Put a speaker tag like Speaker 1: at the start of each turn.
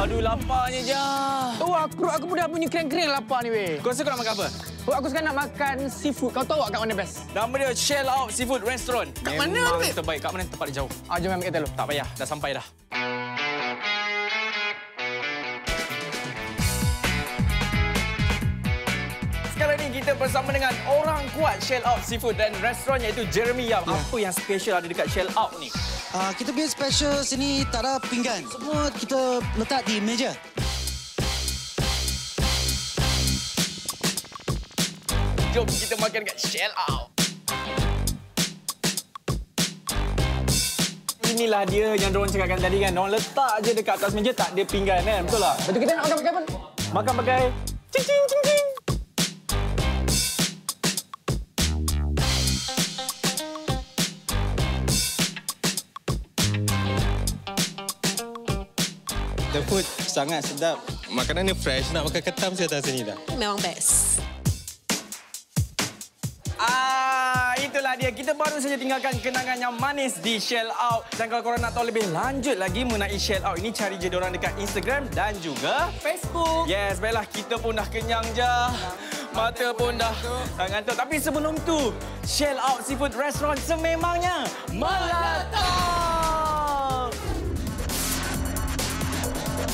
Speaker 1: Aduh, laparnya je.
Speaker 2: Aku dah bunyi kering-kering lapar ni, weh.
Speaker 1: Kau rasa kau nak makan apa?
Speaker 2: Aku sekarang nak makan seafood. Kau tahu tak kat mana best?
Speaker 1: Nama dia Shell Out Seafood Restaurant.
Speaker 2: Kat mana,
Speaker 1: Memang
Speaker 2: weh?
Speaker 1: terbaik. Kat mana tempat dia jauh?
Speaker 2: Jom ambil kita dulu.
Speaker 1: Tak payah, dah sampai dah. Sekarang ni kita bersama dengan orang kuat Shell Out Seafood dan restoran iaitu Jeremy Yap. Apa yang special ada dekat Shell Out ni?
Speaker 3: Kita punya special sini tak ada pinggan. Semua kita letak di meja.
Speaker 1: Jom kita makan kat Shell Out. Inilah dia yang diorang cakapkan tadi kan. Diorang letak je dekat atas meja, tak ada pinggan kan. Betul tak?
Speaker 2: Betul, kita nak makan pakai apa?
Speaker 1: Makan pakai cing cing cing cing.
Speaker 4: The food sangat sedap. Makanan ni fresh. Nak makan ketam saya atas sini dah.
Speaker 5: Memang best.
Speaker 1: Itulah dia. Kita baru saja tinggalkan kenangan yang manis di Shell Out. Dan kalau korang nak tahu lebih lanjut lagi mengenai Shell Out ini, cari je diorang dekat Instagram dan juga
Speaker 5: Facebook.
Speaker 1: yes, baiklah. Kita pun dah kenyang je. Mata pun dah ngantuk. Tapi sebelum tu, Shell Out Seafood Restaurant sememangnya meletup!